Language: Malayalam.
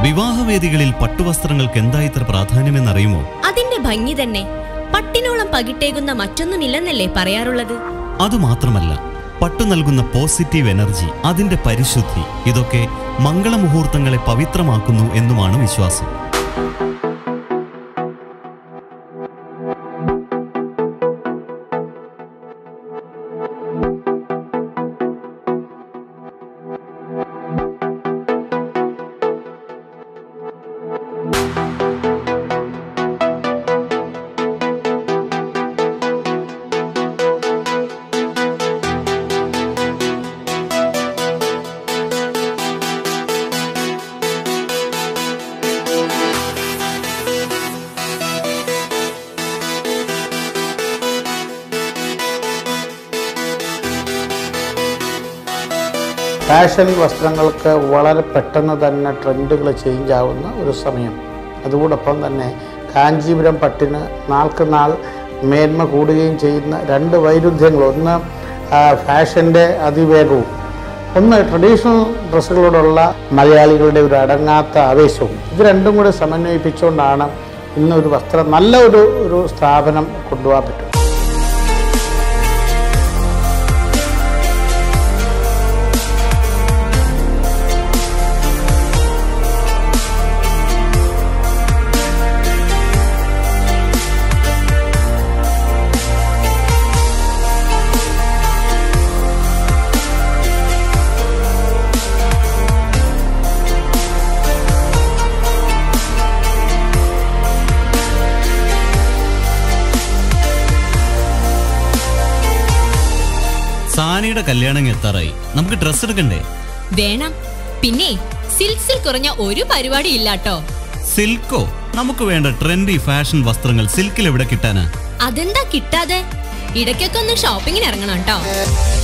വിവാഹവേദികളിൽ പട്ടുവസ്ത്രങ്ങൾക്ക് എന്തായിത്ര പ്രാധാന്യമെന്നറിയുമോ? അതിന്റെ ഭംഗി തന്നെ. പട്ടിനോളം പകിട്ടേകുന്ന മറ്റൊന്നുമില്ലെന്നല്ലേ പറയാറുള്ളത്? അതുമാത്രമല്ല, പട്ടു നൽകുന്ന പോസിറ്റീവ് എനർജി, അതിന്റെ പരിശുദ്ധി, ഇതൊക്കെ മംഗളമുഹൂർത്തങ്ങളെ പവിത്രമാക്കുന്നു എന്നുമാണ് വിശ്വാസം. ഫാഷൻ വസ്ത്രങ്ങൾക്ക് വളരെ പെട്ടെന്ന് തന്നെ ട്രെൻഡുകൾ ചേഞ്ച് ആവുന്ന ഒരു സമയം. അതോടൊപ്പം തന്നെ കാഞ്ചീപുരം പട്ടിന് നാൾക്ക് നാൾ മേന്മ കൂടുകയും ചെയ്യുന്ന രണ്ട് വൈരുദ്ധ്യങ്ങൾ. ഒന്ന് ഫാഷൻ്റെ അതിവേഗവും, ഒന്ന് ട്രഡീഷണൽ ഡ്രസ്സുകളോടുള്ള മലയാളികളുടെ ഒരു അടങ്ങാത്ത ആവേശവും. ഇത് രണ്ടും കൂടി സമന്വയിപ്പിച്ചുകൊണ്ടാണ് ഇന്നൊരു വസ്ത്രം നല്ല ഒരു സ്ഥാപനം കൊണ്ടുപോകാൻ പറ്റും. സാനിയുടെ കല്യാണം എത്താറായി. നമുക്ക് ഡ്രസ് എടുക്കണ്ടേ? വേണം. പിന്നെ സിൽക്സിൽ കുറഞ്ഞ ഒരു പരിപാടി ഇല്ലാട്ടോ. സിൽക്കോ? നമുക്ക് വേണ്ട ട്രെൻഡി ഫാഷൻ വസ്ത്രങ്ങൾ സിൽക്കിൽ എവിടെ കിട്ടാനാ? അതെന്താ കിട്ടാതെ? ഇടയ്ക്കൊക്കെ ഒന്ന് ഷോപ്പിങ്ങിന് ഇറങ്ങണം കേട്ടോ.